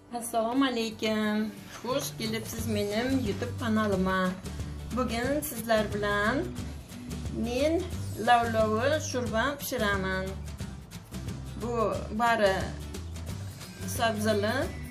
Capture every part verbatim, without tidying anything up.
Assalomu alaykum. Xush kelibsiz mening YouTube kanalıma. Bugün sizler bilan men lavlovi sho'rba pishiraman. Bu bari sabzali,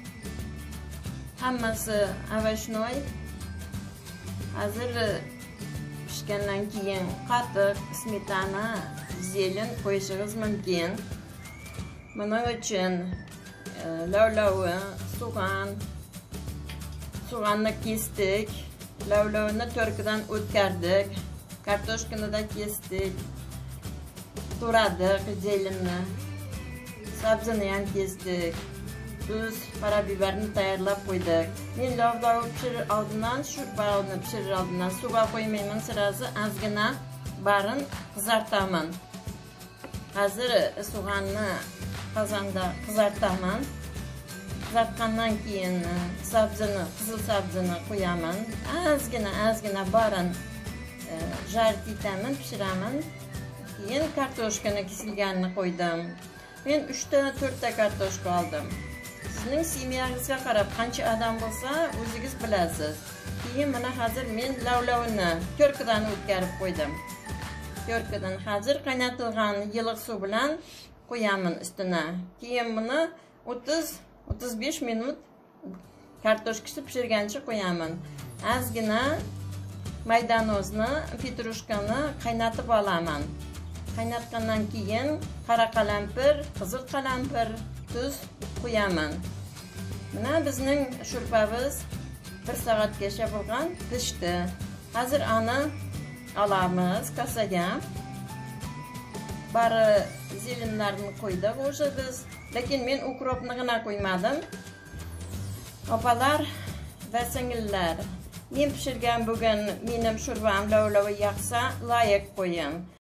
hammasi avashnoy. Hozir pishgandan keyin qatiq, smetana, zelin qo'yishingiz mumkin. Buning uchun lavlovi, so'g'on, so'g'onni kesdik, lavlovini to'rkidan o'tkardik, kartoshkani da kesdik, to'radik, zelinni, sabzini ham kesdik, tuz, qora biberni tayyorlab qo'ydik. Men lavlovni pishirir oldindan, sho'rbani pishirir oldindan suvga qo'ymayman, sirazi ozgina barini qizartaman. Hozir so'g'onni qozonda qizartaman. Qizartgandan keyin sabzini, qizil sabzini qo'yaman. Ozgina, ozgina barini jarib etaman, pishiraman. Keyin kartoshkani kesilganini qo'ydim. Men uch ta to'rt ta kartoshka oldim. Sizning semyangizga qarab qancha odam bo'lsa, o'zingiz bilasiz. Keyin mana hozir men lavlovini to'rkidan o'tkazib qo'ydim. To'rkidan hozir qaynatilgan yiliq suv bilan qo'yaman ustiga. Keyin buni o'ttiz o'ttiz besh minut kartoshkasi pishirgancha qo'yaman. Ozgina maydanozni, petrushkani qaynatib olaman. Qaynatgandan keyin qora qalampir, qizil qalampir, tuz qo'yaman. Mana bizning sho'rbamiz bir soatgacha bo'lgan pishdi. Hozir uni olamiz kasaga. Bari zelinlarni qo'ydik o'sha biz, lekin men ukropnigina qo'ymadim. Opalar va singillar, men pishirgan bugun mening sho'rbam lavlovi yoqsa, like qo'ying.